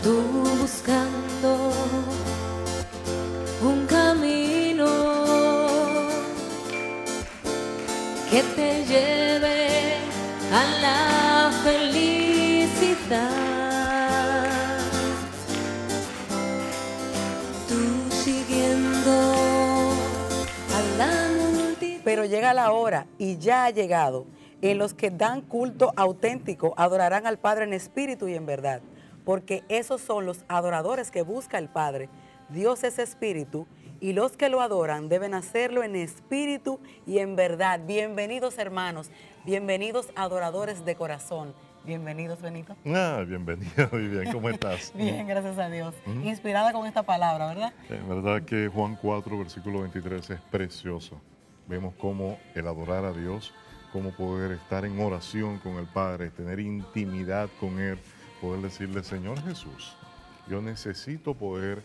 tú buscando un camino que te lleve a la felicidad. Tú siguiendo a la multitud. Pero llega la hora, y ya ha llegado, en los que dan culto auténtico adorarán al Padre en espíritu y en verdad, porque esos son los adoradores que busca el Padre. Dios es espíritu, y los que lo adoran deben hacerlo en espíritu y en verdad. Bienvenidos, hermanos, bienvenidos adoradores de corazón. Bienvenidos, Benito. Bienvenido, Vivian, ¿cómo estás? Bien, gracias a Dios. Inspirada con esta palabra, ¿verdad? Es verdad que Juan 4, versículo 23 es precioso. Vemos cómo el adorar a Dios, cómo poder estar en oración con el Padre, tener intimidad con Él, poder decirle, Señor Jesús, yo necesito poder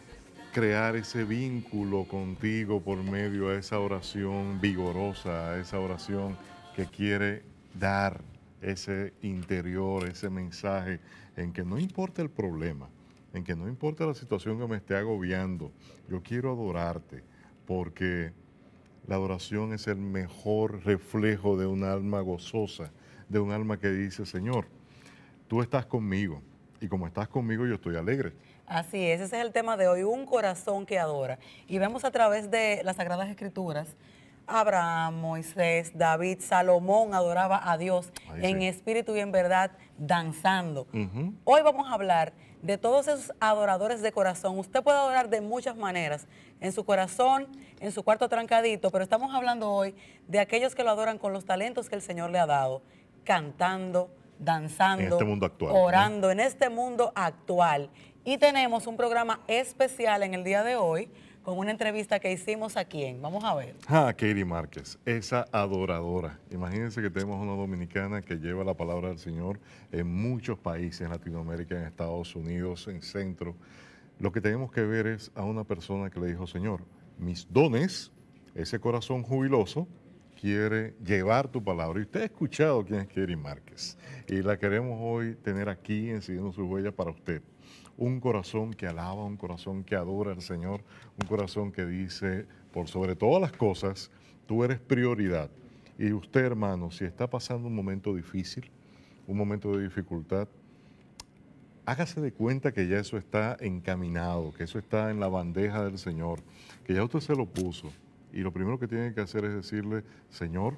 crear ese vínculo contigo por medio de esa oración vigorosa, esa oración que quiere dar ese interior, ese mensaje en que no importa el problema, en que no importa la situación que me esté agobiando, yo quiero adorarte porque la adoración es el mejor reflejo de un alma gozosa, de un alma que dice, Señor, tú estás conmigo y como estás conmigo yo estoy alegre. Así es, ese es el tema de hoy, un corazón que adora. Y vemos a través de las Sagradas Escrituras, Abraham, Moisés, David, Salomón adoraba a Dios en espíritu y en verdad, danzando. Hoy vamos a hablar de todos esos adoradores de corazón. Usted puede adorar de muchas maneras, en su corazón, en su cuarto trancadito, pero estamos hablando hoy de aquellos que lo adoran con los talentos que el Señor le ha dado, cantando, danzando, en este mundo actual, orando, en este mundo actual. Y tenemos un programa especial en el día de hoy con una entrevista que hicimos a quién. Vamos a ver. Katie Márquez, esa adoradora. Imagínense que tenemos una dominicana que lleva la palabra del Señor en muchos países, en Latinoamérica, en Estados Unidos, en Centro. Lo que tenemos que ver es a una persona que le dijo, Señor, mis dones, ese corazón jubiloso, quiere llevar tu palabra. Y usted ha escuchado quién es Katie Márquez. Y la queremos hoy tener aquí en Siguiendo Sus Huellas para usted. Un corazón que alaba, un corazón que adora al Señor, un corazón que dice, por sobre todas las cosas, tú eres prioridad. Y usted, hermano, si está pasando un momento difícil, un momento de dificultad, hágase de cuenta que ya eso está encaminado, que eso está en la bandeja del Señor, que ya usted se lo puso. Y lo primero que tiene que hacer es decirle, Señor,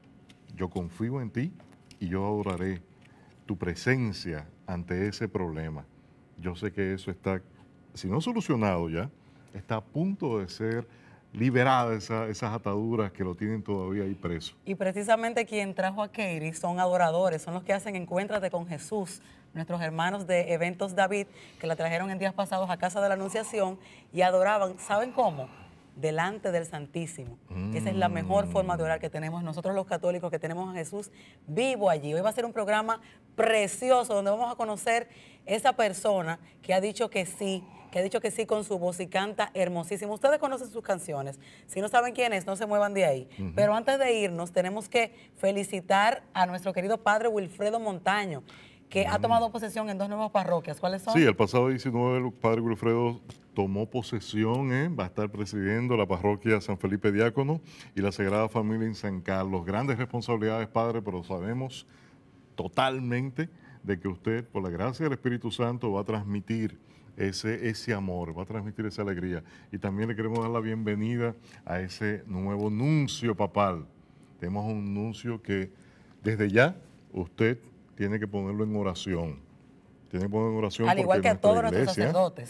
yo confío en ti y yo adoraré tu presencia ante ese problema. Yo sé que eso está, si no solucionado ya, está a punto de ser liberada esas ataduras que lo tienen todavía ahí preso. Y precisamente quien trajo a Katie son adoradores, son los que hacen Encuéntrate con Jesús, nuestros hermanos de Eventos David, que la trajeron en días pasados a Casa de la Anunciación y adoraban, ¿saben cómo? Delante del Santísimo. Esa es la mejor forma de orar que tenemos nosotros los católicos, que tenemos a Jesús vivo allí. Hoy va a ser un programa precioso donde vamos a conocer esa persona que ha dicho que sí con su voz y canta hermosísimo. Ustedes conocen sus canciones. Si no saben quién es, no se muevan de ahí. Pero antes de irnos, tenemos que felicitar a nuestro querido padre Wilfredo Montaño, que ha tomado posesión en 2 nuevas parroquias. ¿Cuáles son? Sí, el pasado 19 el padre Wilfredo tomó posesión, va a estar presidiendo la parroquia San Felipe Diácono y la Sagrada Familia en San Carlos. Grandes responsabilidades, padre, pero sabemos totalmente de que usted, por la gracia del Espíritu Santo, va a transmitir ese amor, va a transmitir esa alegría. Y también le queremos dar la bienvenida a ese nuevo nuncio papal. Tenemos un nuncio que desde ya usted tiene que ponerlo en oración. Tiene que ponerlo en oración. Al igual que a todos nuestros iglesia, sacerdotes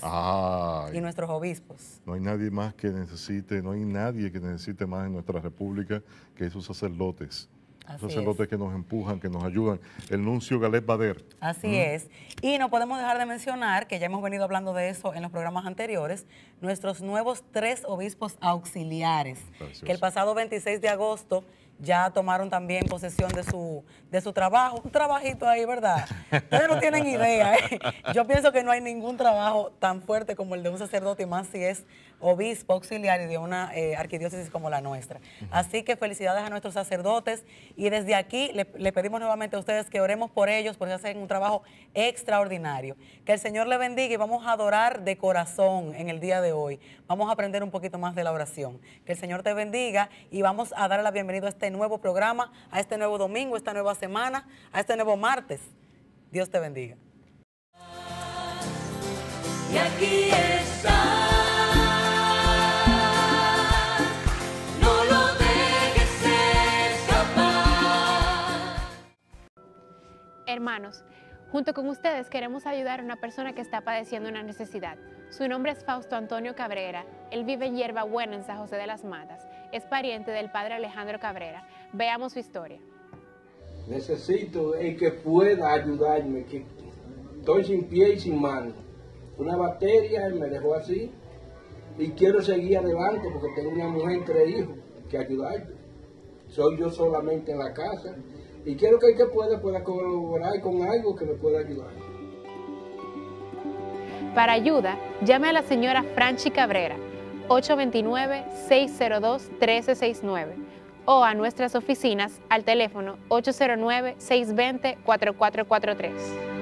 y nuestros obispos. No hay nadie más que necesite, no hay nadie que necesite más en nuestra república que esos sacerdotes. Esos sacerdotes que nos empujan, que nos ayudan. El nuncio Galet Bader. Así es. Y no podemos dejar de mencionar, que ya hemos venido hablando de eso en los programas anteriores, nuestros nuevos 3 obispos auxiliares, que el pasado 26 de agosto ya tomaron también posesión de su trabajo. Un trabajito ahí, ¿verdad? Ustedes no tienen idea, ¿eh? Yo pienso que no hay ningún trabajo tan fuerte como el de un sacerdote, y más si es obispo auxiliar y de una arquidiócesis como la nuestra. Así que felicidades a nuestros sacerdotes y desde aquí le pedimos nuevamente a ustedes que oremos por ellos porque hacen un trabajo extraordinario. Que el Señor le bendiga y vamos a adorar de corazón en el día de hoy. Vamos a aprender un poquito más de la oración. Que el Señor te bendiga y vamos a dar la bienvenida a este nuevo programa, a este nuevo domingo, a esta nueva semana, a este nuevo martes. Dios te bendiga. Y aquí está, no lo dejes escapar. Hermanos, junto con ustedes queremos ayudar a una persona que está padeciendo una necesidad. Su nombre es Fausto Antonio Cabrera. Él vive en Hierba Buena, en San José de las Matas. Es pariente del padre Alejandro Cabrera. Veamos su historia. Necesito el que pueda ayudarme, que estoy sin pie y sin mano. Una bacteria me dejó así y quiero seguir adelante porque tengo una mujer y 3 hijos que ayudarme. Soy yo solamente en la casa y quiero que el que pueda colaborar con algo que me pueda ayudar. Para ayuda, llame a la señora Franchi Cabrera, 829-602-1369 o a nuestras oficinas al teléfono 809-620-4443.